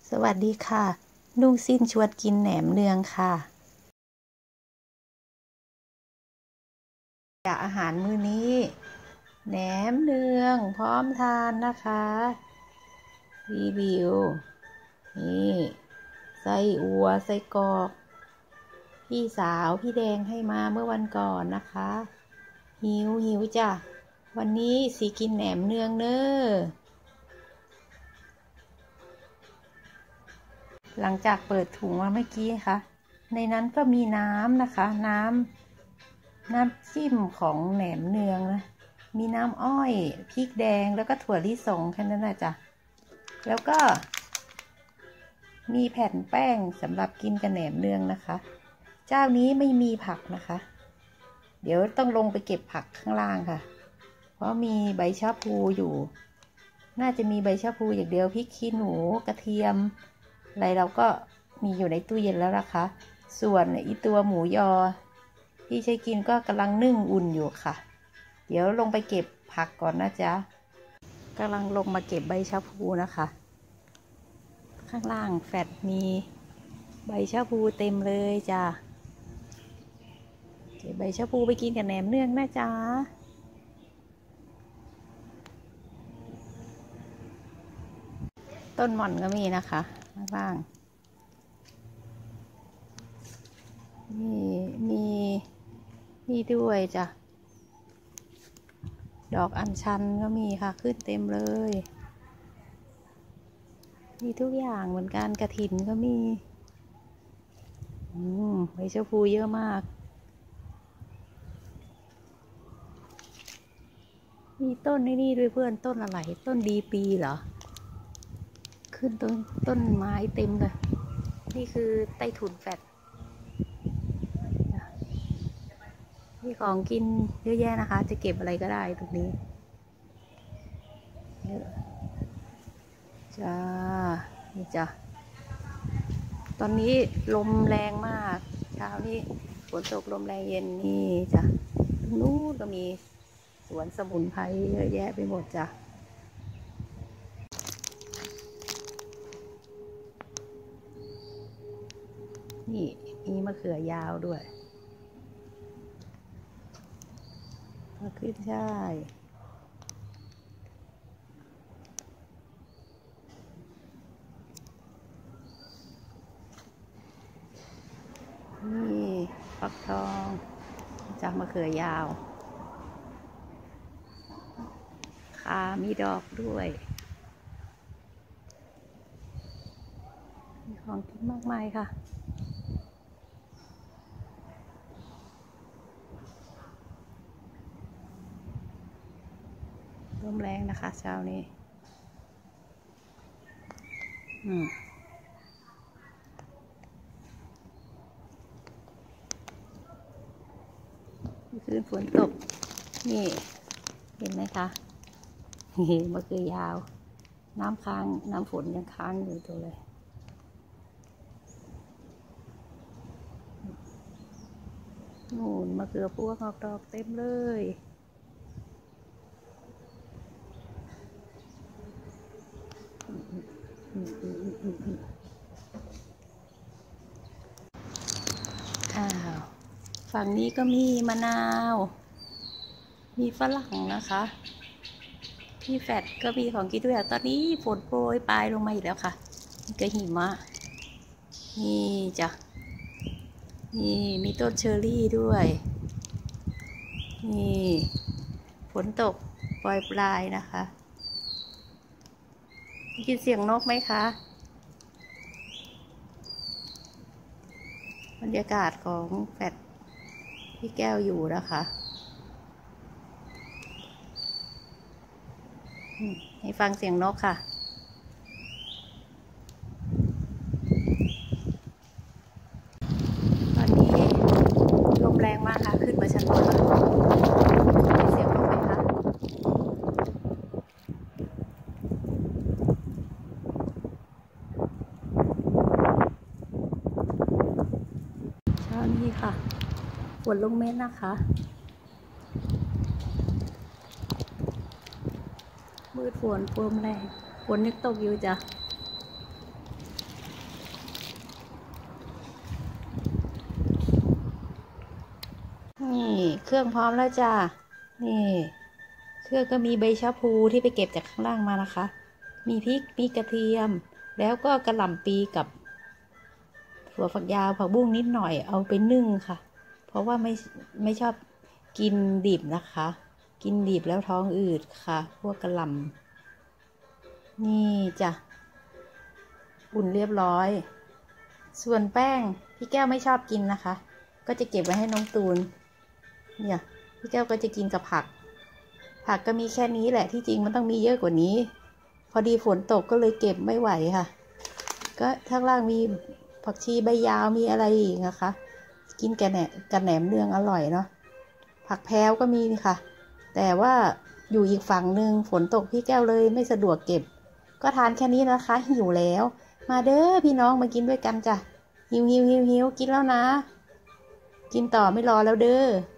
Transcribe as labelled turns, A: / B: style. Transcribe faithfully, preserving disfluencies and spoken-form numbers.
A: สวัสดีค่ะนุ่งสิ้นชวนกินแหนมเนืองค่ะจากอาหารมื้อนี้แหนมเนืองพร้อมทานนะคะรีวิวนี่ไส้อัวไส้กรอกพี่สาวพี่แดงให้มาเมื่อวันก่อนนะคะหิวหิวจ้ะวันนี้สิกินแหนมเนืองเนอะหลังจากเปิดถุงมาเมื่อกี้ค่ะในนั้นก็มีน้ำนะคะน้ำน้ำจิ้มของแหนมเนืองนะมีน้ำอ้อยพริกแดงแล้วก็ถั่วลิสงแค่นั้นแหละจ้ะแล้วก็มีแผ่นแป้งสำหรับกินกับแหนมเนืองนะคะเจ้านี้ไม่มีผักนะคะเดี๋ยวต้องลงไปเก็บผักข้างล่างค่ะเพราะมีใบชะพลูอยู่น่าจะมีใบชะพลูอย่างเดียวพริกขี้หนูกระเทียมอะไรเราก็มีอยู่ในตู้เย็นแล้วนะคะส่วนอีตัวหมูยอที่ใช้กินก็กำลังนึ่งอุ่นอยู่ค่ะเดี๋ยวลงไปเก็บผักก่อนนะจ๊ะกำลังลงมาเก็บใบชะพลูนะคะข้างล่างแฟดมีใบชะพลูเต็มเลยจ้ะเก็บใบชะพลูไปกินกับแหนมเนืองนะจ๊ะต้นหม่อนก็มีนะคะข้างล่างนี่มีนี่ด้วยจ้ะดอกอัญชันก็มีค่ะขึ้นเต็มเลยมีทุกอย่างเหมือนกันกระถินก็มีอืมใบชะพลูเยอะมากมีต้นนี่ด้วยเพื่อนต้นอะไรต้นดีปีเหรอขึ้นต้นต้นไม้เต็มเลยนี่คือใต้ถุนแฟลตมีของกินเยอะแยะนะคะจะเก็บอะไรก็ได้ตรงนี้เยอะจ้านี่จ้ะตอนนี้ลมแรงมากเช้านี้ฝนตกลมแรงเย็นนี่จ้ะตรงนู้นก็มีสวนสมุนไพรเยอะแยะไปหมดจ้ะนี่มีมะเขือยาวด้วยมะเขือใช่นี่ฟักทองจากมะเขือยาวขามีดอกด้วยมีของกินมากมายค่ะลมแรงนะคะเช้านี้อืมคืนฝนตกนี่เห็นไหมคะนี่มะเขือยาวน้ำค้างน้ำฝนยังค้างอยู่ตัวเลยนู่นมะเขือพวงออกดอกเต็มเลยอ้าวฝั่งนี้ก็มีมะนาวมีฝรั่งนะคะที่แฟดก็มีของกินด้วยตอนนี้ฝนโปรยปลายลงมาอีกแล้วค่ะนี่ก็หิมะนี่จ้ะนี่มีต้นเชอร์รี่ด้วยนี่ฝนตกปล่อยปลายนะคะได้ยินเสียงนกไหมคะบรรยากาศของแฟดพี่แก้วอยู่นะคะให้ฟังเสียงนกค่ะตอนนี้ลมแรงมากค่ะขึ้นมาชั้นบนแล้วเสียงนกไหมคะเช้านี้ค่ะฝนลงเม็ดนะคะมืดฝนลมแรงฝนนึกตกอยู่จ้ะเครื่องพร้อมแล้วจ้านี่เครื่องก็มีใบชะพูที่ไปเก็บจากข้างล่างมานะคะมีพริกมีกระเทียมแล้วก็กระหล่ำปีกับถั่วฝักยาวผักบุ้งนิดหน่อยเอาไปนึ่งค่ะเพราะว่าไม่ไม่ชอบกินดิบนะคะกินดิบแล้วท้องอืดค่ะพวกกระหล่ำนี่จ้ะอุ่นเรียบร้อยส่วนแป้งพี่แก้วไม่ชอบกินนะคะก็จะเก็บไว้ให้น้องตูนเนี่ยพี่แก้วก็จะกินกับผักผักก็มีแค่นี้แหละที่จริงมันต้องมีเยอะกว่านี้พอดีฝนตกก็เลยเก็บไม่ไหวค่ะก็ข้างล่างมีผักชีใบยาวมีอะไรอีกนะคะกินกับแหนมกับแหนมเนืองอร่อยเนาะผักแพรวก็มีค่ะแต่ว่าอยู่อีกฝั่งหนึ่งฝนตกพี่แก้วเลยไม่สะดวกเก็บก็ทานแค่นี้นะคะหิวแล้วมาเด้อพี่น้องมากินด้วยกันจ้ะหิวหิวหิวหิวกินแล้วนะกินต่อไม่รอแล้วเด้อ